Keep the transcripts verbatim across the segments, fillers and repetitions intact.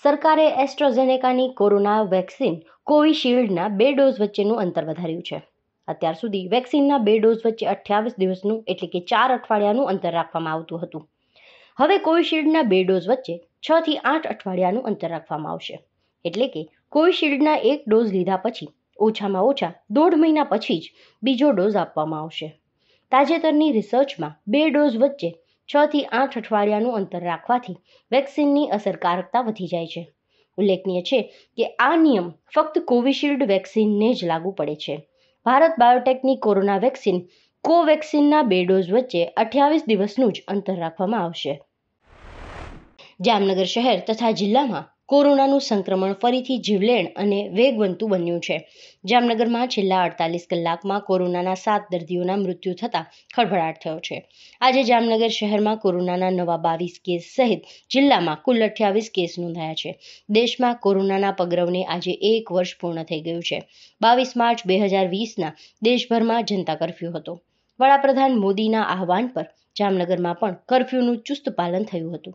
સરકારે એસ્ટ્રાઝેનેકાની corona vaccine કોવિશિલ્ડના બે dose વચ્ચેનું અંતર વધાર્યું છે. અત્યાર સુધી વેક્સિનના બે ડોઝ વચ્ચે અઠ્યાવીસ દિવસનું એટલે કે ચાર અઠવાડિયાનું અંતર રાખવામાં આવતું હતું. હવે કોવિશિલ્ડના બે ડોઝ વચ્ચે છ થી આઠ અઠવાડિયાનું અંતર રાખવામાં આવશે. એટલે કે કોવિશિલ્ડના એક ડોઝ લીધા પછી ઓછામાં ઓછા દોઢ મહિના પછી જ બીજો ડોઝ આપવામાં આવશે. તાજેતરની રિસર્ચમાં બે ડોઝ વચ્ચે છ થી આઠ અઠવાડિયાનું અંતર રાખવાથી વેક્સિનની અસરકારકતા વધી જાય છે. ઉલ્લેખનીય છે કે આ નિયમ ફક્ત કોવિશિલ્ડ વેક્સિનને જ લાગુ પડે છે. ભારત બાયોટેકની કોરોના વેક્સિન કોવેક્સિનના બે ડોઝ વચ્ચે અઠ્યાવીસ દિવસનું જ અંતર રાખવામાં આવશે. જામનગર શહેર તથા જિલ્લામાં કોરોનાનું સંક્રમણ ફરીથી જીવલેણ અને વેગવંતું બન્યું છે. જામનગરમાં છેલ્લા અડતાલીસ કલાકમાં કોરોનાના સાત દર્દીઓના મૃત્યુ થતાં ખળભળાટ થયો છે. આજે જામનગર શહેરમાં કોરોનાના નવા બાવીસ કેસ સહિત જિલ્લામાં કુલ અઠ્યાવીસ કેસ નોંધાયા છે. દેશમાં કોરોનાના પગરવને આજે એક વર્ષ પૂર્ણ થઈ ગયું છે. બાવીસ માર્ચ બે હજાર વીસના દેશભરમાં જનતા કર્ફ્યુ હતો. વડાપ્રધાન મોદીના આહવાન પર જામનગરમાં પણ કર્ફ્યુનું ચુસ્ત પાલન થયું હતું.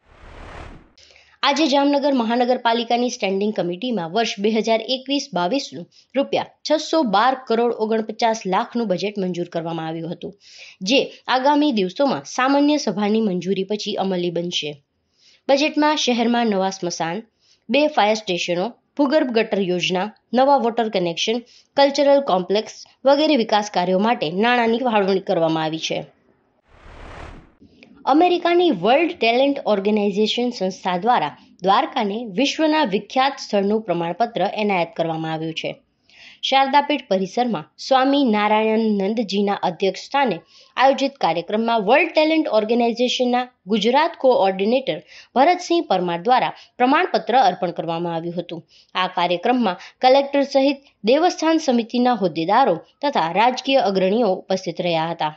આજે જામનગર મહાનગરપાલિકાની સ્ટેન્ડિંગ કમિટીમાં વર્ષ બે હજાર એકવીસ બાવીસનું રૂપિયા છસો બાર કરોડ ઓગણપચાસ લાખનું બજેટ મંજૂર કરવામાં આવ્યું હતું, જે આગામી દિવસોમાં સામાન્ય સભાની મંજૂરી પછી અમલી બનશે. બજેટમાં શહેરમાં નવા સ્મશાન, બે ફાયર સ્ટેશનો, ભૂગર્ભ ગટર યોજના, નવા વોટર કનેક્શન, કલ્ચરલ કોમ્પ્લેક્સ વગેરે વિકાસ કાર્યો માટે નાણાંની ફાળવણી કરવામાં આવી છે. અમેરિકાની વર્લ્ડ ટેલેન્ટ ઓર્ગેનાઇઝેશન સંસ્થા દ્વારા દ્વારકાને વિશ્વના વિખ્યાત સ્થળનું પ્રમાણપત્ર એનાયત કરવામાં આવ્યું છે. શારદાપીઠ પરિસરમાં સ્વામી નારાયણનંદજીના અધ્યક્ષ સ્થાને આયોજિત કાર્યક્રમમાં વર્લ્ડ ટેલેન્ટ ઓર્ગેનાઇઝેશનના ગુજરાત કોઓર્ડિનેટર ભરતસિંહ પરમાર દ્વારા પ્રમાણપત્ર અર્પણ કરવામાં આવ્યું હતું. આ કાર્યક્રમમાં કલેક્ટર સહિત દેવસ્થાન સમિતિના હોદ્દેદારો તથા રાજકીય અગ્રણીઓ ઉપસ્થિત રહ્યા હતા.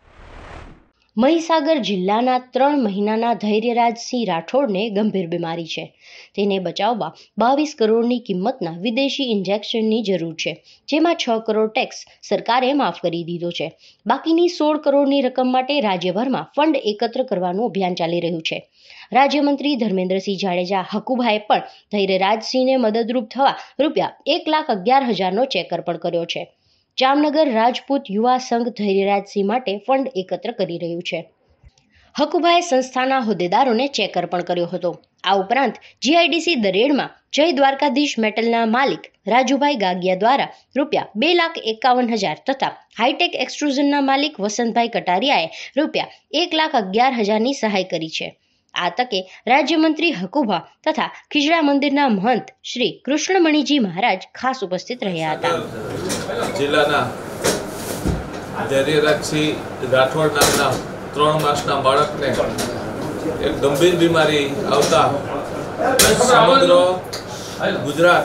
મહીસાગર જિલ્લાના ત્રણ મહિનાના ધૈર્યરાજસિંહ રાઠોડને ગંભીર બીમારી છે. તેને બચાવવા બાવીસ કરોડની કિંમતના વિદેશી ઇન્જેક્શનની જરૂર છે, જેમાં છ કરોડ ટેક્સ સરકારે માફ કરી દીધો છે. બાકીની સોળ કરોડની રકમ માટે રાજ્યભરમાં ફંડ એકત્ર કરવાનું અભિયાન ચાલી રહ્યું છે. રાજ્યમંત્રી ધર્મેન્દ્રસિંહ જાડેજા હકુભાએ પણ ધૈર્યરાજસિંહને મદદરૂપ થવા રૂપિયા એક લાખ અગિયાર હજારનો ચેક અર્પણ કર્યો છે. જામનગર રાજપૂત યુવા સંઘ ધૈર્યરાજસિંહ માટે ફંડ એકત્ર કરી રહ્યું છે. હકુભાઈ સંસ્થાના હોદ્દેદારોને ચેક અર્પણ કર્યો હતો. આ ઉપરાંત જીઆઈડીસી દરેડમાં જય દ્વારકાધીશ મેટલના માલિક રાજુભાઈ ગાગિયા દ્વારા રૂપિયા બે લાખ એકાવન હજાર તથા હાઈટેક એક્સટ્રુઝનના માલિક વસંતભાઈ કટારિયાએ રૂપિયા એક લાખ અગિયાર હજારની સહાય કરી છે. આ તકે રાજ્યમંત્રી હકુભા તથા ખીજડા મંદિરના મહંત શ્રી કૃષ્ણમણીજી મહારાજ ખાસ ઉપસ્થિત રહ્યા હતા. જિલ્લાના ધૈર્યરાજસિંહ રાઠોડ નામના ત્રણ માસના બાળકને એક ગંભીર બીમારી આવતા સમગ્ર ગુજરાત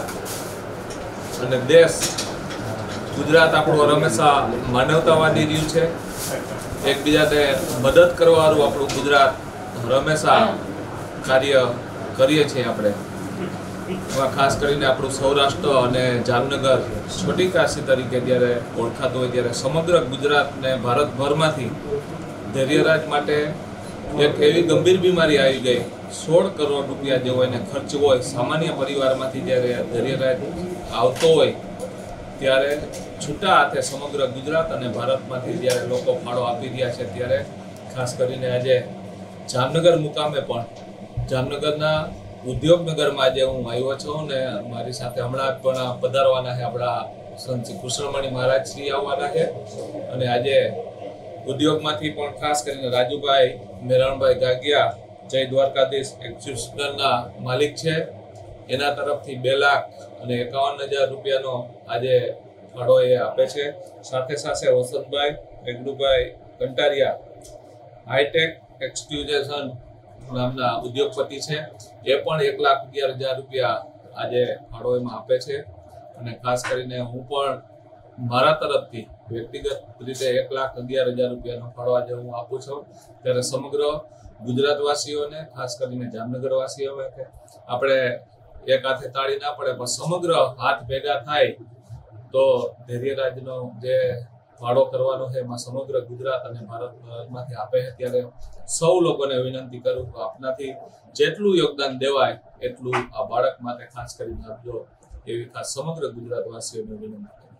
અને દેશ, ગુજરાત આપણું હંમેશા માનવતાવાદી રહ્યું છે. એકબીજાને મદદ કરવાનું આપણું ગુજરાત હંમેશા કાર્ય કરીએ છીએ. આપણે એમાં ખાસ કરીને આપણું સૌરાષ્ટ્ર અને જામનગર છોટી કાશી તરીકે જ્યારે ઓળખાતું હોય ત્યારે સમગ્ર ગુજરાત ને ભારતભરમાંથી ધૈર્યરાજ માટે એક એવી ગંભીર બીમારી આવી ગઈ, સોળ કરોડ રૂપિયા જેવો એને ખર્ચ હોય. સામાન્ય પરિવારમાંથી જ્યારે ધૈર્યરાજ આવતો હોય ત્યારે છૂટા હાથે સમગ્ર ગુજરાત અને ભારતમાંથી જ્યારે લોકો ફાળો આપી રહ્યા છે, ત્યારે ખાસ કરીને આજે જામનગર મુકામે પણ જામનગરના ઉદ્યોગનગરમાં આજે હું આવ્યો છું ને મારી સાથે હમણાં પણ પધારવાના છે આપણા સંત કૃષ્ણમણી મહારાજ શ્રી આવવાના છે. અને આજે ઉદ્યોગમાંથી પણ ખાસ કરીને રાજુભાઈ મેરણભાઈ ગાગિયા જય દ્વારકાધીશ એક્સટ્રુઝનના માલિક છે, એના તરફથી બે લાખ અને એકાવન હજાર રૂપિયાનો આજે ફાળો એ આપે છે. સાથે સાથે વસંતભાઈ વેગડુભાઈ કંટારિયા હાઈટેક એક્સટ્રુઝન નામના ઉદ્યોગપતિ છે, એ પણ એક લાખ અગિયાર હજાર રૂપિયા આજે ફાળો એમાં આપે છે. અને ખાસ કરીને હું પણ મારા તરફથી વ્યક્તિગત રીતે એક લાખ અગિયાર હજાર રૂપિયાનો ફાળો આજે હું આપું છું. ત્યારે સમગ્ર ગુજરાતવાસીઓને, ખાસ કરીને જામનગરવાસીઓને આપણે એક હાથે તાળી ના પડે પણ સમગ્ર હાથ ભેગા થાય તો ધૈર્યરાજનો જે ફાળો કરવાનો છે એમાં સમગ્ર ગુજરાત અને ભારતમાંથી આપે છે, ત્યારે સૌ લોકોને વિનંતી કરું તો આપનાથી જેટલું યોગદાન દેવાય એટલું આ બાળક માટે ખાસ કરીને આપજો, એવી ખાસ સમગ્ર ગુજરાતવાસીઓને વિનંતી કરું.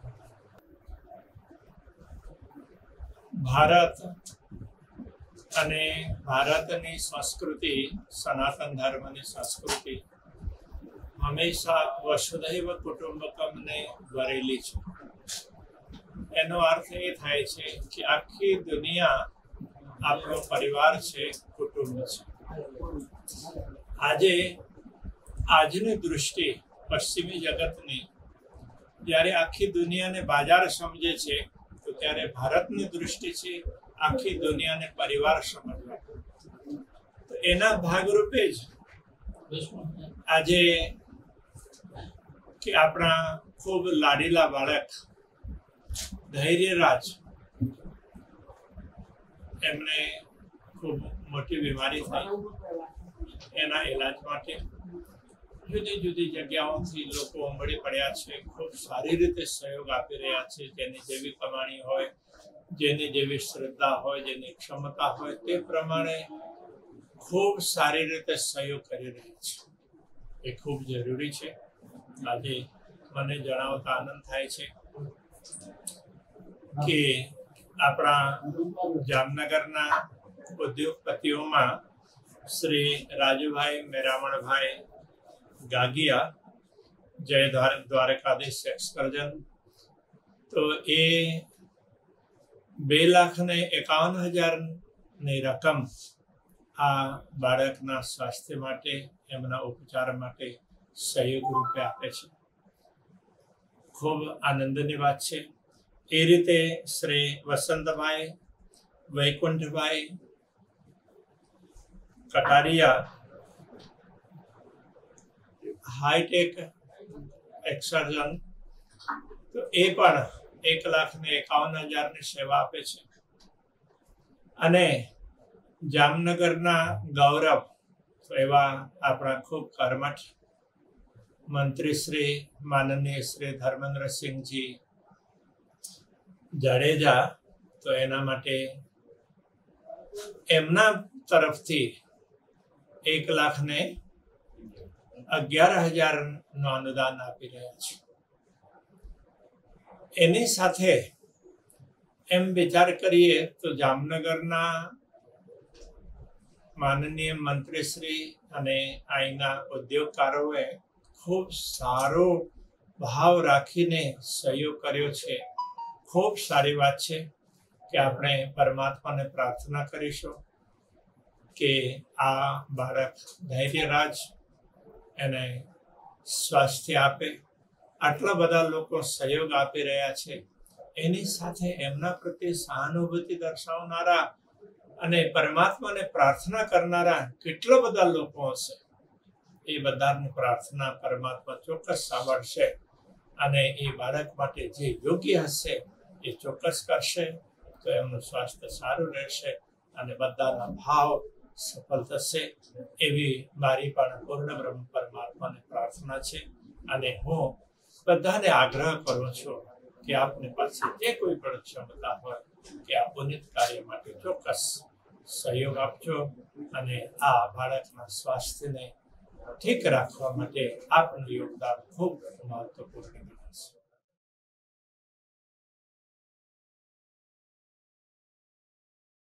ભારત અને ભારતની સંસ્કૃતિ, સનાતન ધર્મની સંસ્કૃતિ હંમેશા વસુધૈવ કુટુંબકમને ભરેલી છે. એનો અર્થ એ થાય છે કે આખી દુનિયા આપણો પરિવાર છે, કુટુંબ છે. આજે આજની દૃષ્ટિ પશ્ચિમી જગતની જ્યારે આખી દુનિયાને બાજાર સમજે છે, તો ત્યારે ભારતની દૃષ્ટિ છે આખી દુનિયાને પરિવાર સમજવા. તો એના ભાગરૂપે જ આજે કે આપણા ખૂબ લાડીલા બાળક ધૈર્યરાજ, એમને ખૂબ મોટી બીમારી થઈ. એના ઇલાજ માટે જુદી જુદી જગ્યાઓથી લોકો ઉમડી પડ્યા છે, ખૂબ સારી રીતે સહયોગ આપી રહ્યા છે. જેની જેવી કમાણી હોય, જેની જેવી શ્રદ્ધા હોય, જેની ક્ષમતા હોય, તે પ્રમાણે ખૂબ સારી રીતે સહયોગ કરી રહ્યા છે. એ ખૂબ જરૂરી છે. આજે મને જણાવતા આનંદ થાય છે કે આપણા જામનગરના ઉદ્યોગપતિઓમાં શ્રી રાજુભાઈ મેરામણભાઈ ગાગિયા, જય દ્વારકાધીશ એક્સકર્જન, તો એ બે લાખ ને એકાવન હજારની રકમ આ બાળકના સ્વાસ્થ્ય માટે, એમના ઉપચાર માટે સહયોગ રૂપે આપે છે. ખૂબ આનંદની વાત છે. એ રીતે શ્રી વસંતભાઈ વૈકુંઠભાઈ કટારિયા હાઈટેક એક્સર્જન, તો એ પણ એક લાખ ને એકાવન હજારની સેવા આપે છે. અને જામનગરના ગૌરવ એવા આપણા ખૂબ કર્મઠ મંત્રી શ્રી માનનીય શ્રી ધર્મેન્દ્રસિંહજી જાડેજા, તો એના માટે એમના તરફથી એક લાખ ને અગિયાર હજાર નું અનુદાન આપી રહ્યા છે. એની સાથે એમ વિચાર કરીએ તો જામનગરના માનનીય મંત્રીશ્રી અને અહીંના ઉદ્યોગકારોએ ખૂબ સારો ભાવ રાખીને સહયોગ કર્યો છે. ખૂબ સારી વાત છે કે આપણે પરમાત્માને પ્રાર્થના કરીશું કે આ બાળક ધૈર્યરાજ એને સ્વાસ્થ્ય આપે. આટલા બધા લોકો સહયોગ આપી રહ્યા છે, એની સાથે એમના પ્રત્યે સહાનુભૂતિ દર્શાવનારા અને પરમાત્માને પ્રાર્થના કરનારા કેટલા બધા લોકો હશે. એ બધાની પ્રાર્થના પરમાત્મા ચોક્કસ સાંભળશે અને એ બાળક માટે જે યોગ્ય હશે એ ચોક્કસ કરશે. તો એમનું સ્વાસ્થ્ય સારું રહેશે અને બધાના ભાવ સફળ થશે, એવી મારી પણ પૂર્ણ બ્રહ્મ પરમાત્માને પ્રાર્થના છે. અને હું બધાને આગ્રહ કરું છું કે આપની પાસે જે કોઈ પણ ક્ષમતા હોય કે આ પુનિત કાર્ય માટે ચોક્કસ સહયોગ આપજો અને આ બાળકના સ્વાસ્થ્યને ઠીક રાખવા માટે આપનું યોગદાન ખૂબ મહત્વપૂર્ણ